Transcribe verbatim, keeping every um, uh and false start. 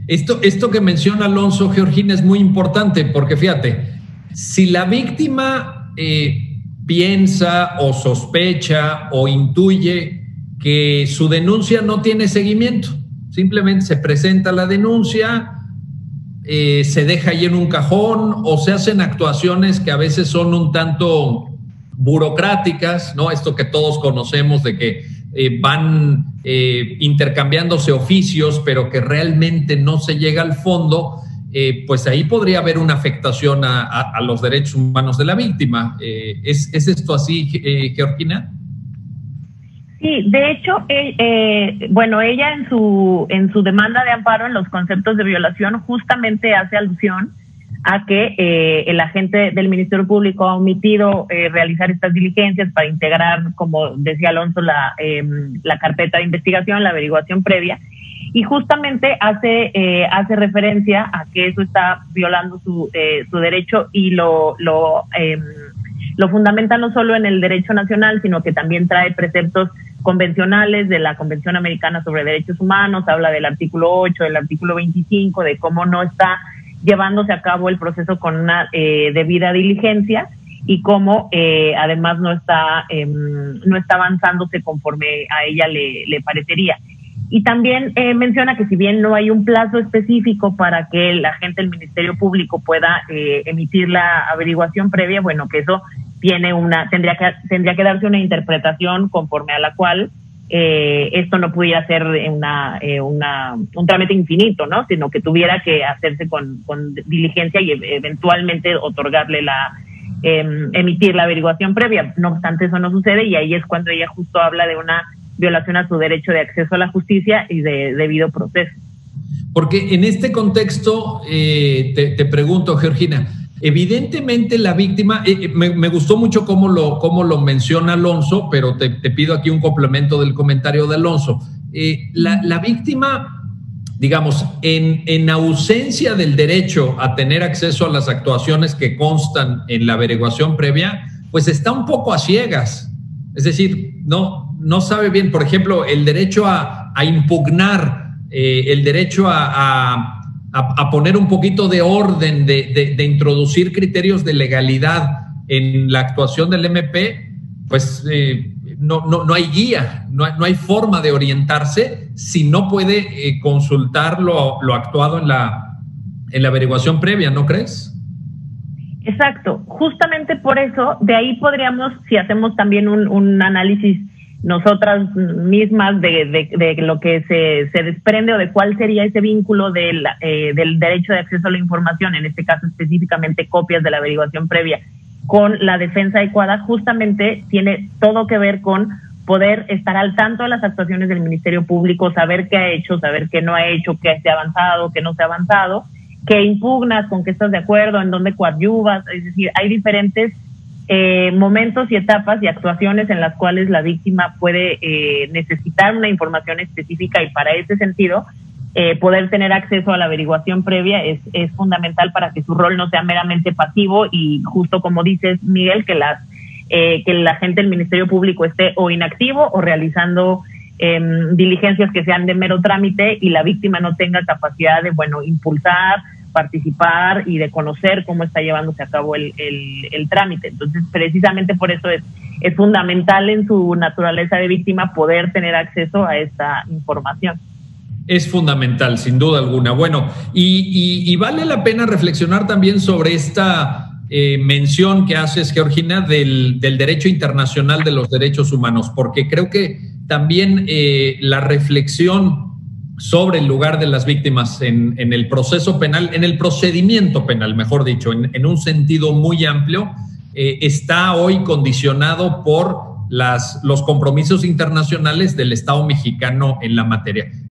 Esto, esto que menciona Alonso, Georgina, es muy importante porque fíjate, si la víctima eh, piensa o sospecha o intuye que su denuncia no tiene seguimiento, simplemente se presenta la denuncia, eh, se deja ahí en un cajón o se hacen actuaciones que a veces son un tanto burocráticas, ¿no? Esto que todos conocemos de que eh, van eh, intercambiándose oficios, pero que realmente no se llega al fondo, eh, pues ahí podría haber una afectación a, a, a los derechos humanos de la víctima. Eh, ¿es, ¿Es esto así, eh, Georgina? Sí, de hecho, eh, eh, bueno, ella en su en su demanda de amparo en los conceptos de violación justamente hace alusión a que eh, el agente del Ministerio Público ha omitido eh, realizar estas diligencias para integrar, como decía Alonso, la, eh, la carpeta de investigación, la averiguación previa, y justamente hace eh, hace referencia a que eso está violando su eh, su derecho y lo lo eh, lo fundamenta no solo en el derecho nacional, sino que también trae preceptos convencionales de la Convención Americana sobre Derechos Humanos, habla del artículo ocho, del artículo veinticinco, de cómo no está llevándose a cabo el proceso con una eh, debida diligencia y cómo eh, además no está eh, no está avanzándose conforme a ella le, le parecería. Y también eh, menciona que si bien no hay un plazo específico para que el agente del Ministerio Público pueda eh, emitir la averiguación previa, bueno, que eso tiene una tendría que tendría que darse una interpretación conforme a la cual eh, esto no pudiera ser una, eh, una un trámite infinito, ¿no? Sino que tuviera que hacerse con, con diligencia y eventualmente otorgarle la eh, emitir la averiguación previa. No obstante, eso no sucede y ahí es cuando ella justo habla de una violación a su derecho de acceso a la justicia y de debido proceso. Porque en este contexto, eh, te, te pregunto, Georgina, evidentemente la víctima, eh, me, me gustó mucho cómo lo, cómo lo menciona Alonso, pero te, te pido aquí un complemento del comentario de Alonso. Eh, la, la víctima, digamos, en, en ausencia del derecho a tener acceso a las actuaciones que constan en la averiguación previa, pues está un poco a ciegas. Es decir, no, no sabe bien, por ejemplo, el derecho a, a impugnar, eh, el derecho a... a A, a poner un poquito de orden, de, de, de introducir criterios de legalidad en la actuación del M P, pues eh, no, no, no hay guía, no hay, no hay forma de orientarse si no puede eh, consultar lo, lo actuado en la, en la averiguación previa, ¿no crees? Exacto, justamente por eso, de ahí podríamos, si hacemos también un, un análisis nosotras mismas de, de, de lo que se, se desprende o de cuál sería ese vínculo del, eh, del derecho de acceso a la información, en este caso específicamente copias de la averiguación previa, con la defensa adecuada, justamente tiene todo que ver con poder estar al tanto de las actuaciones del Ministerio Público, saber qué ha hecho, saber qué no ha hecho, qué se ha avanzado, qué no se ha avanzado, qué impugnas, con qué estás de acuerdo, en dónde coadyuvas, es decir, hay diferentes Eh, momentos y etapas y actuaciones en las cuales la víctima puede eh, necesitar una información específica y para ese sentido eh, poder tener acceso a la averiguación previa es, es fundamental para que su rol no sea meramente pasivo y justo como dices, Miguel, que, las, eh, que el agente del Ministerio Público esté o inactivo o realizando eh, diligencias que sean de mero trámite y la víctima no tenga capacidad de, bueno, impulsar, participar y de conocer cómo está llevándose a cabo el, el, el trámite. Entonces, precisamente por eso es, es fundamental en su naturaleza de víctima poder tener acceso a esta información. Es fundamental, sin duda alguna. Bueno, y, y, y vale la pena reflexionar también sobre esta eh, mención que haces, Georgina, del, del derecho internacional de los derechos humanos, porque creo que también eh, la reflexión sobre el lugar de las víctimas en, en el proceso penal, en el procedimiento penal, mejor dicho, en, en un sentido muy amplio, eh, está hoy condicionado por las, los compromisos internacionales del Estado mexicano en la materia.